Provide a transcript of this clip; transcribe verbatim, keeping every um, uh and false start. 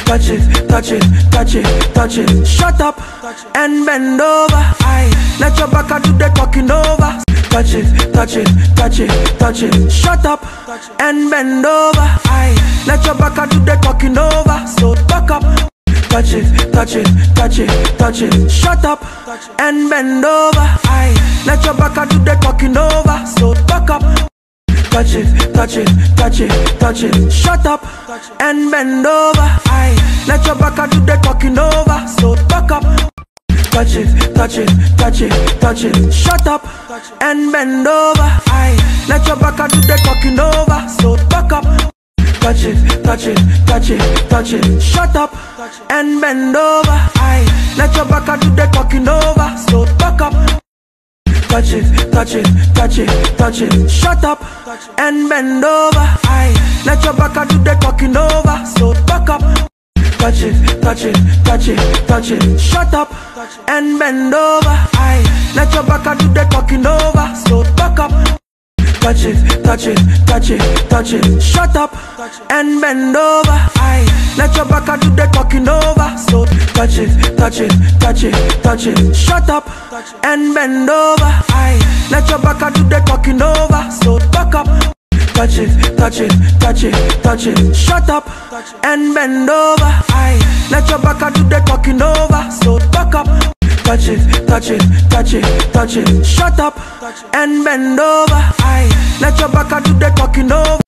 touch it, touch it, touch it, touch it. Shut up and bend over. Aye, let your back do the talking over. Touch it, touch it, touch it, touch it. Shut up and bend over. Aye, let your back do the talking over. So back up. Touch it, touch it, touch it, touch it. Shut up and bend over. Aye, let your back do the talking over. So back up. Touch it, touch it, touch it, touch it. Shut up and bend over. Aye, let your back do the talking over. So back up. Touch it, touch it, touch it, touch it. Shut up and bend over. Aye, let your back do the talking over. So back up. Touch it, touch it, touch it, touch it. Shut up and bend over. Aye, let your back do the talking over. So back up. Touch it, touch it, touch it, touch it. Shut up and bend over. Aye, let your back do the talking over. So back up. Touch it, touch it, touch it, touch it. Shut up and bend over. Aye, let your back do the talking over. So back up. Touch it, touch it, touch it, touch it. Shut up and bend over. Aye, let your back do the talking over. So touch it, touch it, touch it, touch it. Shut up and bend over. Aye, let your back do the talking over. So back up. Touch it, touch it, touch it, touch it. Shut up and bend over. Aye, let your back do the talking over. So back up. Touch it, touch it, touch it, touch it. Shut up and bend over. Aye, let your back do the talking over.